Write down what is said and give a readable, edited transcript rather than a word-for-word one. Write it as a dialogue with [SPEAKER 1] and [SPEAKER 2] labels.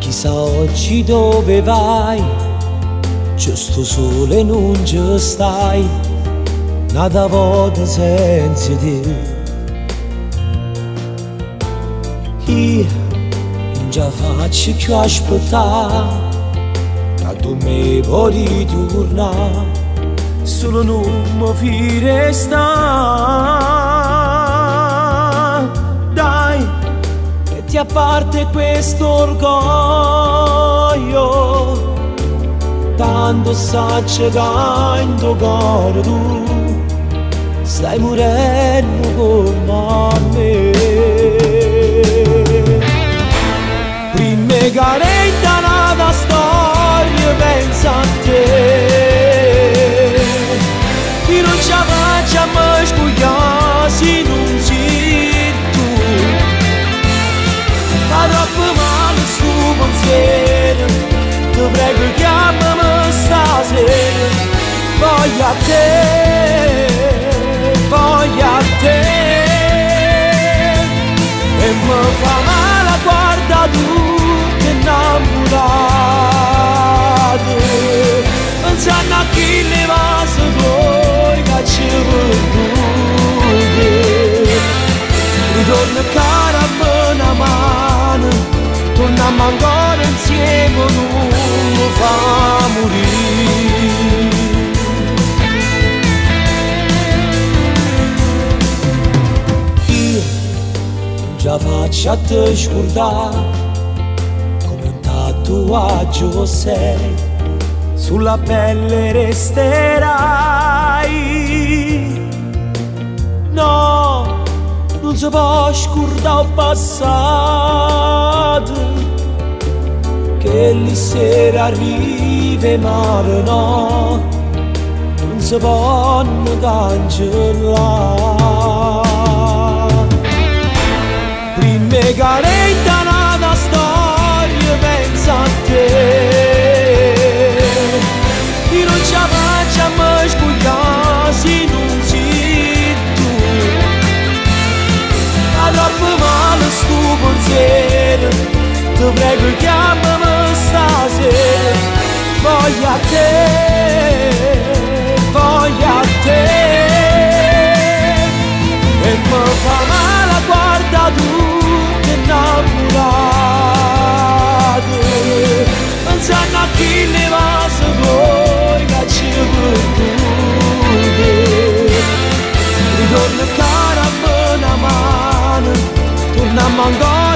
[SPEAKER 1] Chissà oggi dove vai, c'è sto sole e non ci stai, nata volta senza te. Io non ce la faccio più aspettare, che tu mi puoi tornare, solo non mi fai restare. Dai, metti a parte questo orgoglio, tanto sacce che in tuo cuore tu stai morendo come me. Prima caretta nata storia pensa a te, io non ce la faccio a me spugliare se non sei tu. Fa troppo male sto pensiero, ti prego chiamami stasera. Voglio a te, voglio a te. E mi fa male guarda tutti innamorati, pensando a chi le vase tuoi che ci perdute. Ritorno cara a me una mano, torniamo ancora insieme, non lo fa morire. Io non ce la faccio a te scordare, come un tatuaggio sei, sulla pelle resterai. No, non si può scordare il passato, che lì sera arriva mare, no, non si può cancellare. Prima caretta nata storia pensa a te, io non ce la faccio a me spugliare se non sei tu. Fa troppo male sto pensiero, ti prego chiamami stasera. Voglio a te, voglio a te. E mi fa male guarda tutti innamorati, pensando a chi le vase tuoi che ci perdute. Ritorno cara a me una mano, torniamo ancora